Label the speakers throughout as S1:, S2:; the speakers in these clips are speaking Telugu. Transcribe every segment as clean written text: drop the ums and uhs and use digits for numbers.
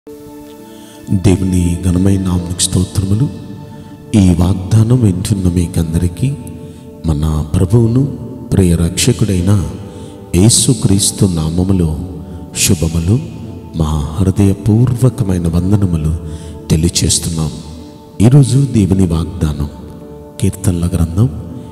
S1: దేవుని ఘనమైన నామమునకు స్తోత్రములు. ఈ వాగ్దానం వింటున్న మీకందరికీ మన ప్రభువును ప్రియ రక్షకుడైన యేసుక్రీస్తు నామములో శుభములు, మా హృదయపూర్వకమైన వందనములు తెలియచేస్తున్నాం. ఈరోజు దేవుని వాగ్దానం కీర్తనల గ్రంథం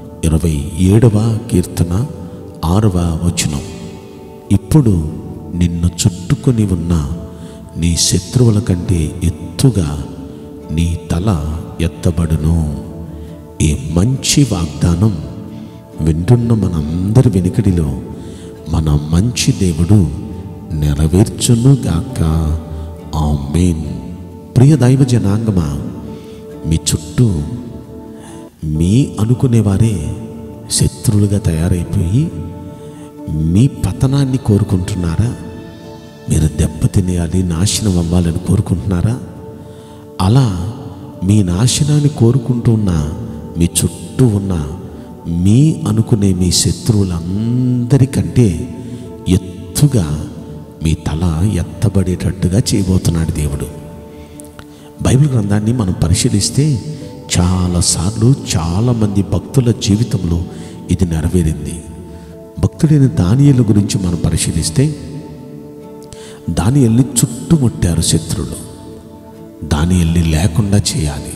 S1: 27వ కీర్తన 6వ వచనం. ఇప్పుడు నిన్ను చుట్టుకొని ఉన్న నీ శత్రువుల కంటే ఎత్తుగా నీ తల ఎత్తబడును. ఈ మంచి వాగ్దానం వింటున్న మనందరి వెనుకడిలో మన మంచి దేవుడు నెరవేర్చును గాక. ఆమేన్. ప్రియ దైవ జనాంగమా, మీ చుట్టూ మీ అనుకునేవారే శత్రువులుగా తయారైపోయి మీ పతనాన్ని కోరుకుంటున్నారా? మీరు దెబ్బతినేయాలి, నాశనం అవ్వాలని కోరుకుంటున్నారా? అలా మీ నాశనాన్ని కోరుకుంటున్న మీ చుట్టూ ఉన్న మీ అనుకునే మీ శత్రువులందరికంటే ఎత్తుగా మీ తల ఎత్తబడేటట్టుగా చేయబోతున్నాడు దేవుడు. బైబిల్ గ్రంథాన్ని మనం పరిశీలిస్తే చాలాసార్లు చాలామంది భక్తుల జీవితంలో ఇది నెరవేరింది. భక్తుడైన దానియేలు గురించి మనం పరిశీలిస్తే దానియేలుని చుట్టుముట్టారు శత్రువులు. దానియేలుని లేకుండా చేయాలి,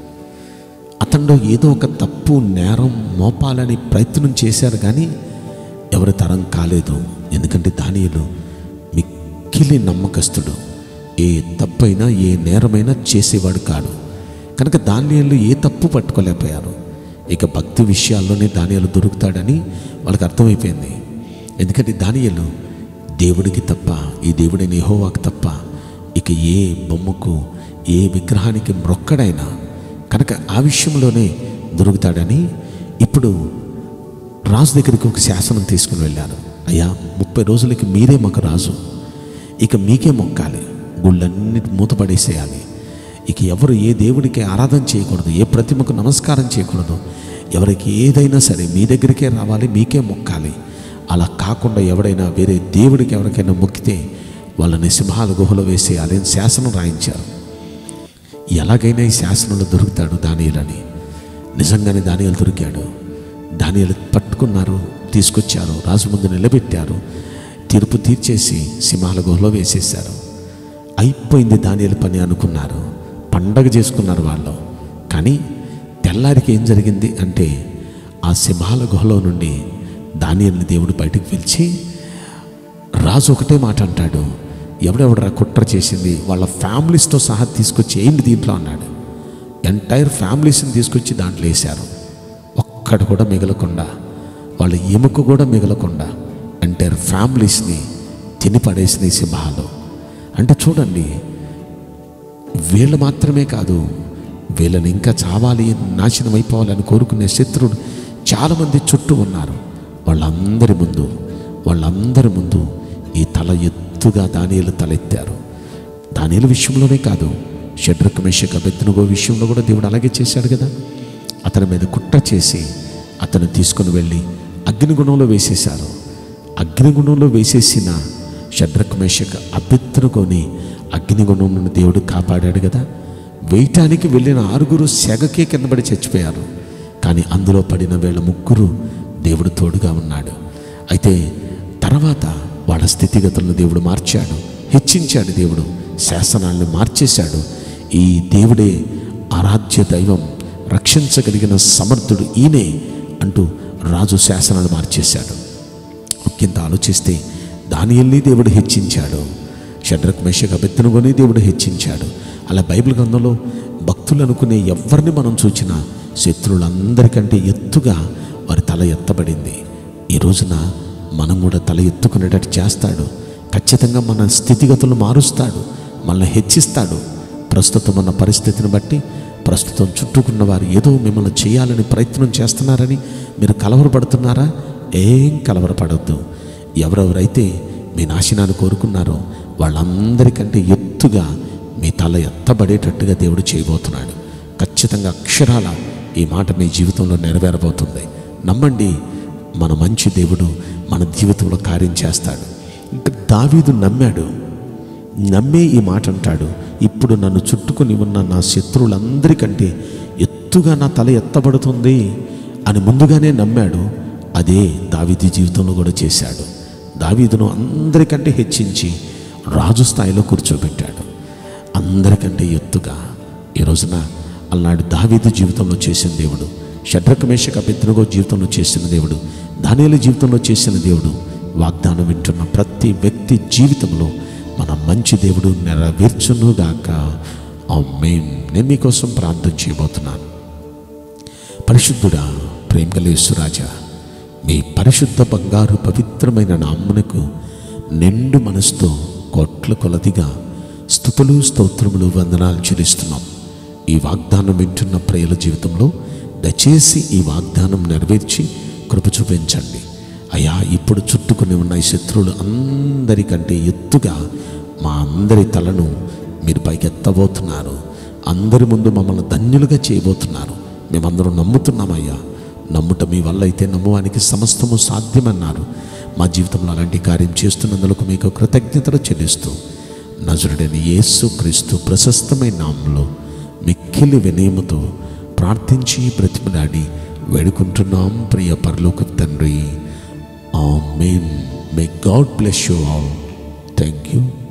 S1: అతనిలో ఏదో ఒక తప్పు నేరం మోపాలని ప్రయత్నం చేశారు, కానీ ఎవరి తరం కాలేదు. ఎందుకంటే దానియేలు మిక్కిలి నమ్మకస్తుడు, ఏ తప్పైనా ఏ నేరమైనా చేసేవాడు కాడు. కనుక దానియేలు ఏ తప్పు పట్టుకోలేకపోయారు. ఇక భక్తి విషయాల్లోనే దానియేలు దొరుకుతాడని వాళ్ళకి అర్థమైపోయింది. ఎందుకంటే దానియేలు దేవుడికి తప్ప, ఈ దేవుడైన యెహోవాకు తప్ప ఇక ఏ బొమ్మకు ఏ విగ్రహానికి మ్రొక్కడైనా, కనుక ఆ విషయంలోనే దొరుకుతాడని ఇప్పుడు రాజు దగ్గరికి ఒక శాసనం తీసుకుని వెళ్ళారు. అయ్యా, 30 రోజులకి మీరే మాకు రాజు, ఇక మీకే మొక్కాలి, గుళ్ళన్నిటి మూతపడేసేయాలి, ఇక ఎవరు ఏ దేవుడికి ఆరాధన చేయకూడదు, ఏ ప్రతిమకు నమస్కారం చేయకూడదు, ఎవరికి ఏదైనా సరే మీ దగ్గరికే రావాలి, మీకే మొక్కాలి. అలా కాకుండా ఎవడైనా వేరే దేవుడికి ఎవరికైనా మొక్కితే వాళ్ళని సింహాల గుహలో వేసేయాలి అని శాసనం రాయించారు. ఎలాగైనా ఈ శాసనంలో దొరుకుతాడు దానియేలని. నిజంగానే దానియేలు దొరికాడు. దానియేలు పట్టుకున్నారు, తీసుకొచ్చారు, రాజు ముందు నిలబెట్టారు, తీర్పు తీర్చేసి సింహాల గుహలో వేసేశారు. అయిపోయింది దానియేలు పని అనుకున్నారు, పండగ చేసుకున్నారు వాళ్ళు. కానీ తెల్లారికి ఏం జరిగింది అంటే, ఆ సింహాల గుహలో నుండి దానియేలుని దేవుడు బయటికి పిలిచి, రాజు ఒకటే మాట అంటాడు, ఎవడెవడరా కుట్ర చేసింది వాళ్ళ ఫ్యామిలీస్తో సహా తీసుకొచ్చి ఏంటి దీంట్లో అన్నాడు. ఎంటైర్ ఫ్యామిలీస్ని తీసుకొచ్చి దాంట్లో వేశారు. ఒక్కడు కూడా మిగలకుండా, వాళ్ళ ఎముక కూడా మిగలకుండా ఎంటైర్ ఫ్యామిలీస్ని తిని పడేసిన సింహాలు. అంటే చూడండి, వీళ్ళు మాత్రమే కాదు, వీళ్ళని ఇంకా చావాలి, నాశనం అయిపోవాలని కోరుకునే శత్రువులు చాలామంది చుట్టూ ఉన్నారు. వాళ్ళందరి ముందు ఈ తల ఎత్తుగా దానియేలు తలెత్తారు. దానియేలు విషయంలోనే కాదు, షడ్రక్ మేషక్ అబేద్నెగో విషయంలో కూడా దేవుడు అలాగే చేశాడు కదా. అతని మీద కుట్ర చేసి అతను తీసుకుని వెళ్ళి అగ్నిగుణంలో వేసేశారు. అగ్నిగుణంలో వేసేసిన షడ్రక్ మేషక్ అబేద్నెగోని అగ్నిగుణం నుండి దేవుడు కాపాడాడు కదా. వేయటానికి వెళ్ళిన 6 సెగకే కిందపడి చచ్చిపోయారు. కానీ అందులో పడిన వీళ్ళ 3 దేవుడు తోడుగా ఉన్నాడు. అయితే తర్వాత వాళ్ళ స్థితిగతులను దేవుడు మార్చాడు, హెచ్చించాడు. దేవుడు శాసనాలను మార్చేశాడు. ఈ దేవుడే ఆరాధ్య దైవం, రక్షించగలిగిన సమర్థుడు ఈయనే అంటూ రాజు శాసనాలు మార్చేశాడు. ముఖ్యంగా ఆలోచిస్తే దానియేలుని దేవుడు హెచ్చించాడు, షడ్రక్ మేషక్ అబేద్నెగోని దేవుడు హెచ్చించాడు. అలా బైబిల్ గ్రంథంలో భక్తులు అనుకునే ఎవరిని మనం చూచినా శత్రువులందరికంటే ఎత్తుగా వారి తల ఎత్తబడింది. ఈ రోజున మనం కూడా తల ఎత్తుకునేటట్టు చేస్తాడు. ఖచ్చితంగా మన స్థితిగతులను మారుస్తాడు, మనల్ని హెచ్చిస్తాడు. ప్రస్తుతం ఉన్న పరిస్థితిని బట్టి, ప్రస్తుతం చుట్టూకున్న వారు ఏదో మిమ్మల్ని చేయాలని ప్రయత్నం చేస్తున్నారని మీరు కలవరపడుతున్నారా? ఏం కలవరపడద్దు. ఎవరెవరైతే మీ నాశనాన్ని కోరుకున్నారో వాళ్ళందరికంటే ఎత్తుగా మీ తల ఎత్తబడేటట్టుగా దేవుడు చేయబోతున్నాడు. ఖచ్చితంగా అక్షరాల ఈ మాట మీ జీవితంలో నెరవేరబోతుంది. నమ్మండి, మన మంచి దేవుడు మన జీవితంలో కార్యం చేస్తాడు. ఇంకా దావీదు నమ్మాడు. నమ్మే ఈ మాట అంటాడు, ఇప్పుడు నన్ను చుట్టుకొని ఉన్న నా శత్రువులందరికంటే ఎత్తుగా నా తల ఎత్తబడుతుంది అని ముందుగానే నమ్మాడు. అదే దావీదు జీవితంలో కూడా చేశాడు. దావీదును అందరికంటే హెచ్చించి రాజు స్థాయిలో కూర్చోబెట్టాడు, అందరికంటే ఎత్తుగా. ఈ రోజున అలనాడు దావీదు జీవితంలో చేసిన దేవుడు, షడ్రక్ మేషక్ అబేద్నెగో జీవితంలో చేసిన దేవుడు, దానియేలు జీవితంలో చేసిన దేవుడు, వాగ్దానం వింటున్న ప్రతి వ్యక్తి జీవితంలో మన మంచి దేవుడు నెరవేర్చునుగాక. ఆమేన్. నేను మీకోసం ప్రార్థన చేయబోతున్నాను. పరిశుద్ధుడా, ప్రేమగల యేసురాజా, మీ పరిశుద్ధ బంగారు పవిత్రమైన నామమునకు నిండు మనసుతో కోట్ల కొలదిగా స్తుతులు స్తోత్రములు వందనాలు చెల్లిస్తున్నాం. ఈ వాగ్దానం వింటున్న ప్రియుల జీవితంలో దయచేసి ఈ వాగ్దానం నెరవేర్చి కృప చూపించండి అయ్యా. ఇప్పుడు చుట్టుకుని ఉన్న ఈ శత్రువులు అందరికంటే ఎత్తుగా మా అందరి తలను మీరు పైకెత్తబోతున్నారు. అందరి ముందు మమ్మల్ని ధన్యులుగా చేయబోతున్నారు. మేమందరం నమ్ముతున్నామయ్యా. నమ్ముట మీ వల్ల అయితే నమ్మువానికి సమస్తము సాధ్యమన్నారు. మా జీవితంలో అలాంటి కార్యం చేస్తున్నందుకు మీకు కృతజ్ఞతలు చెల్లిస్తూ నజరుడైన యేసుక్రీస్తు ప్రశస్తమైన నామములో మిక్కిలి వినయముతో ప్రార్థించి బ్రతిమలాడి వేడుకుంటున్నాం ప్రియ పరలోక తండ్రి. Amen. May God bless you all. Thank you.